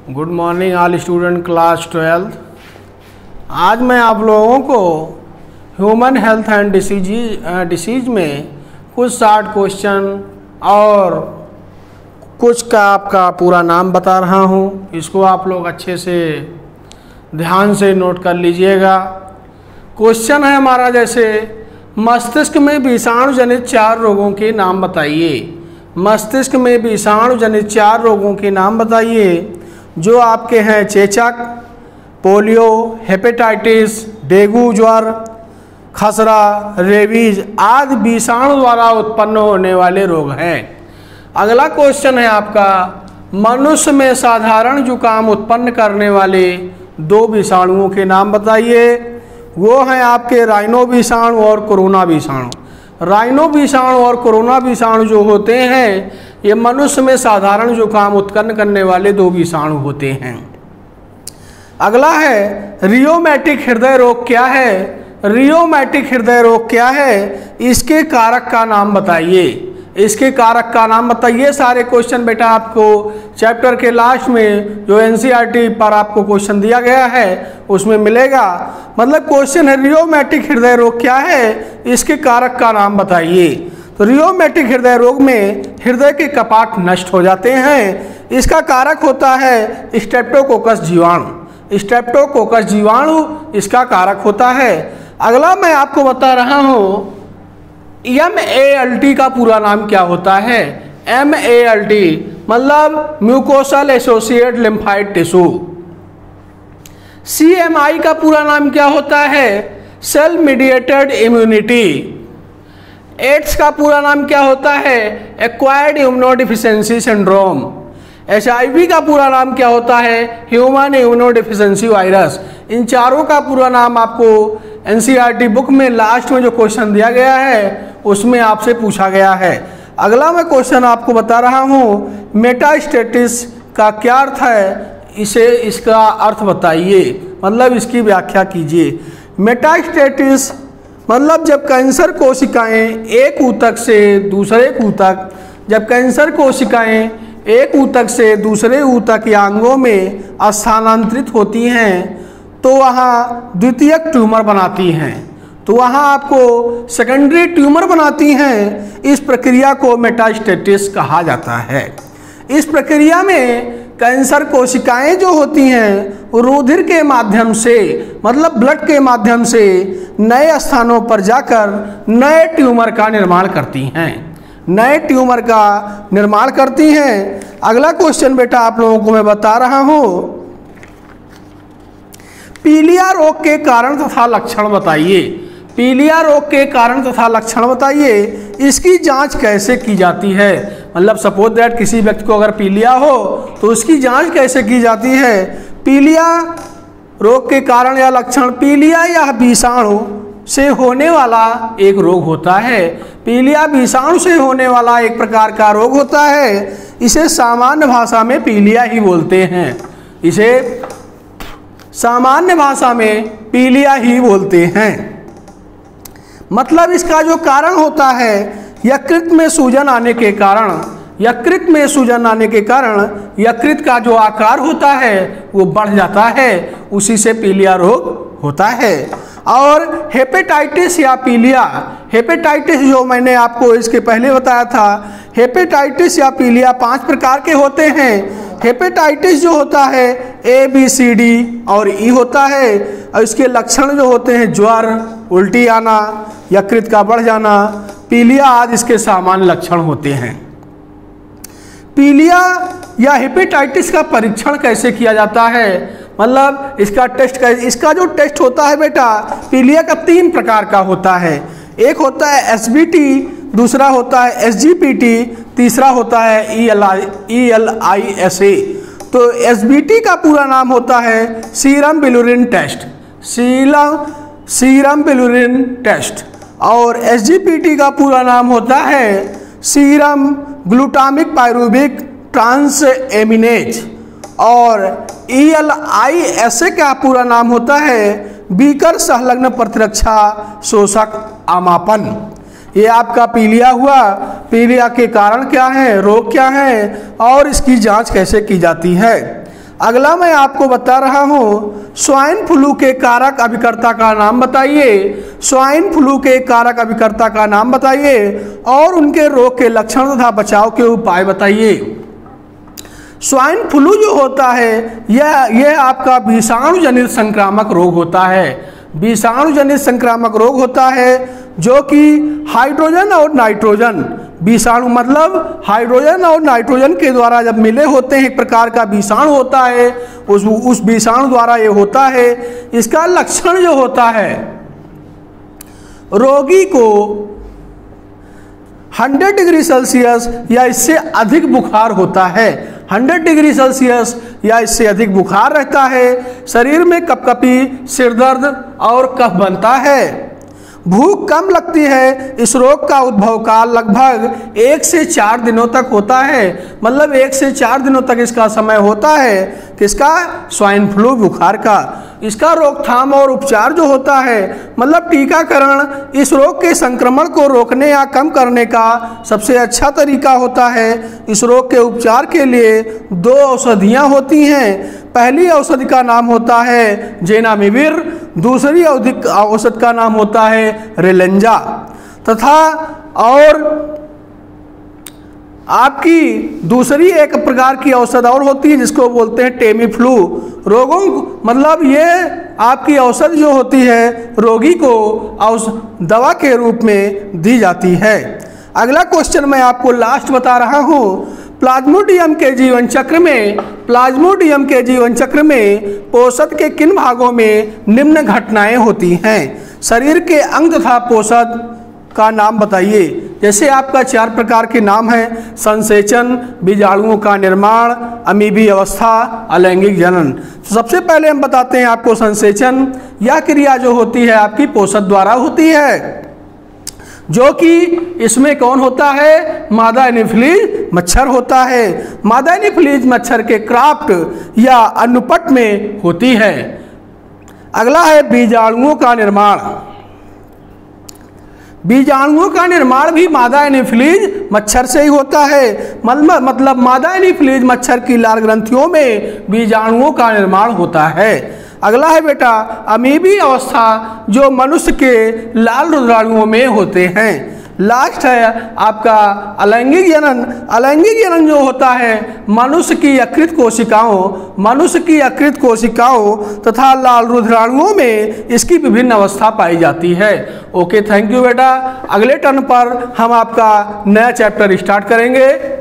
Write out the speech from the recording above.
Good morning all student class 12। आज मैं आप लोगों को ह्यूमन हेल्थ एंड डिसीज में कुछ शार्ट क्वेश्चन और कुछ का आपका पूरा नाम बता रहा हूँ। इसको आप लोग अच्छे से ध्यान से नोट कर लीजिएगा। क्वेश्चन है हमारा जैसे मस्तिष्क में विषाणु जनित 4 रोगों के नाम बताइए। मस्तिष्क में विषाणु जनित 4 रोगों के नाम बताइए जो आपके हैं चेचक, पोलियो, हेपेटाइटिस, डेंगू ज्वर, खसरा, रेबीज आदि विषाणु द्वारा उत्पन्न होने वाले रोग हैं। अगला क्वेश्चन है आपका मनुष्य में साधारण जुकाम उत्पन्न करने वाले 2 विषाणुओं के नाम बताइए। वो हैं आपके राइनो विषाणु और कोरोना विषाणु। राइनो विषाणु और कोरोना विषाणु जो होते हैं ये मनुष्य में साधारण जुकाम उत्पन्न करने वाले 2 विषाणु होते हैं। अगला है रियोमैटिक हृदय रोग क्या है। रियोमैटिक हृदय रोग क्या है, इसके कारक का नाम बताइए। इसके कारक का नाम बताइए। सारे क्वेश्चन बेटा आपको चैप्टर के लास्ट में जो एनसीईआरटी पर आपको क्वेश्चन दिया गया है उसमें मिलेगा। मतलब क्वेश्चन है रियोमैटिक हृदय रोग क्या है, इसके कारक का नाम बताइए। तो रियोमैटिक हृदय रोग में हृदय के कपाट नष्ट हो जाते हैं। इसका कारक होता है स्ट्रेप्टोकोकस जीवाणु। स्ट्रेप्टोकोकस जीवाणु इसका कारक होता है। अगला मैं आपको बता रहा हूँ MALT का पूरा नाम क्या होता है। MALT मतलब mucosal associate lymphoid tissue. CMI का पूरा नाम क्या होता है, सेल मीडिएटेड इम्यूनिटी। एड्स का पूरा नाम क्या होता है, एक्वायर्ड इम्यूनोडेफिशिएंसी सिंड्रोम। HIV का पूरा नाम क्या होता है, ह्यूमन इम्यूनोडेफिशिएंसी वायरस। इन चारों का पूरा नाम आपको एनसीईआरटी बुक में लास्ट में जो क्वेश्चन दिया गया है उसमें आपसे पूछा गया है। अगला मैं क्वेश्चन आपको बता रहा हूँ मेटास्टेटिस का क्या अर्थ है, इसका अर्थ बताइए, मतलब इसकी व्याख्या कीजिए। मेटास्टेटिस मतलब जब कैंसर कोशिकाएं एक ऊतक से दूसरे ऊतक जब कैंसर कोशिकाएं एक ऊतक से दूसरे ऊतक या अंगों में स्थानांतरित होती हैं तो वहाँ द्वितीयक ट्यूमर बनाती हैं, तो वहाँ आपको सेकेंडरी ट्यूमर बनाती हैं। इस प्रक्रिया को मेटास्टेटिस कहा जाता है। इस प्रक्रिया में कैंसर कोशिकाएं जो होती हैं रुधिर के माध्यम से मतलब ब्लड के माध्यम से नए स्थानों पर जाकर नए ट्यूमर का निर्माण करती हैं। नए ट्यूमर का निर्माण करती हैं। अगला क्वेश्चन बेटा आप लोगों को मैं बता रहा हूँ पीलिया रोग के कारण तथा लक्षण बताइए। पीलिया रोग के कारण तथा लक्षण बताइए। इसकी जांच कैसे की जाती है, मतलब सपोज दैट किसी व्यक्ति को अगर पीलिया हो तो उसकी जांच कैसे की जाती है। पीलिया रोग के कारण या लक्षण, पीलिया या विषाणु से होने वाला एक रोग होता है। पीलिया विषाणु से होने वाला एक प्रकार का रोग होता है। इसे सामान्य भाषा में पीलिया ही बोलते हैं। इसे सामान्य भाषा में पीलिया ही बोलते हैं। मतलब इसका जो कारण होता है यकृत में सूजन आने के कारण, यकृत में सूजन आने के कारण यकृत का जो आकार होता है वो बढ़ जाता है, उसी से पीलिया रोग होता है। और हेपेटाइटिस या पीलिया, हेपेटाइटिस जो मैंने आपको इसके पहले बताया था, हेपेटाइटिस या पीलिया 5 प्रकार के होते हैं। हेपेटाइटिस जो होता है ABCD और E होता है और इसके लक्षण जो होते हैं ज्वर, उल्टी आना, यकृत का बढ़ जाना, पीलिया आदि इसके सामान्य लक्षण होते हैं। पीलिया या हेपेटाइटिस का परीक्षण कैसे किया जाता है, मतलब इसका टेस्ट इसका जो टेस्ट होता है बेटा पीलिया का 3 प्रकार का होता है। एक होता है SBT, दूसरा होता है SGPT, तीसरा होता है ELISA। तो SBT का पूरा नाम होता है serum bilirubin test, serum bilirubin test. और SGPT का पूरा नाम होता है सीरम ग्लूटामिक पायरुविक ट्रांसएमिनेज। और ELISA का पूरा नाम होता है बीकर संलग्न प्रतिरक्षा शोषक आमापन। ये आपका पीलिया हुआ। पीलिया के कारण क्या है, रोग क्या है और इसकी जांच कैसे की जाती है। अगला मैं आपको बता रहा हूँ, स्वाइन फ्लू के कारक अभिकर्ता का नाम बताइए। स्वाइन फ्लू के कारक अभिकर्ता का नाम बताइए और उनके रोग के लक्षण तथा बचाव के उपाय बताइए। स्वाइन फ्लू जो होता है यह आपका विषाणु जनित संक्रामक रोग होता है। विषाणु जनित संक्रामक रोग होता है जो कि हाइड्रोजन और नाइट्रोजन, विषाणु मतलब हाइड्रोजन और नाइट्रोजन के द्वारा जब मिले होते हैं, एक प्रकार का विषाणु होता है, उस विषाणु द्वारा ये होता है। इसका लक्षण जो होता है, रोगी को 100 डिग्री सेल्सियस या इससे अधिक बुखार होता है। 100 डिग्री सेल्सियस या इससे अधिक बुखार रहता है। शरीर में कपकपी, सिरदर्द और कफ बनता है। भूख कम लगती है। इस रोग का उद्भव काल लगभग 1 से 4 दिनों तक होता है। मतलब 1 से 4 दिनों तक इसका समय होता है किसका? स्वाइन फ्लू बुखार का। इसका रोकथाम और उपचार जो होता है, मतलब टीकाकरण इस रोग के संक्रमण को रोकने या कम करने का सबसे अच्छा तरीका होता है। इस रोग के उपचार के लिए 2 औषधियाँ होती हैं। पहली औषधि का नाम होता है जेनामिविर, दूसरी औषधि का नाम होता है रेलेंजा। तथा और आपकी दूसरी एक प्रकार की औषध और होती है जिसको बोलते हैं टेमीफ्लू। रोगों मतलब ये आपकी औषध जो होती है रोगी को दवा के रूप में दी जाती है। अगला क्वेश्चन मैं आपको लास्ट बता रहा हूँ। प्लाज्मोडियम के जीवन चक्र में पोषक के किन भागों में निम्न घटनाएं होती हैं? शरीर के अंग तथा पोषक का नाम बताइए। जैसे आपका 4 प्रकार के नाम हैं, संसेचन, बीजाणुओं का निर्माण, अमीबी अवस्था, अलैंगिक जनन। तो सबसे पहले हम बताते हैं आपको संसेचन। यह क्रिया जो होती है आपकी पोषक द्वारा होती है, जो कि इसमें कौन होता है? मादा एनोफिलीज मच्छर होता है। मादा एनोफिलीज मच्छर के क्राफ्ट या अनुपट में होती है। अगला है बीजाणुओं का निर्माण। बीजाणुओं का निर्माण भी मादा एनोफिलीज मच्छर से ही होता है। मतलब मादा एनोफिलीज मच्छर की लाल ग्रंथियों में बीजाणुओं का निर्माण होता है। अगला है बेटा अमीबी अवस्था, जो मनुष्य के लाल रुधिराणुओं में होते हैं। लास्ट है आपका अलैंगिक जनन। अलैंगिक जनन जो होता है मनुष्य की यकृत कोशिकाओं तथा लाल रुधिराणुओं में इसकी विभिन्न अवस्था पाई जाती है। ओके, थैंक यू बेटा। अगले टर्न पर हम आपका नया चैप्टर स्टार्ट करेंगे।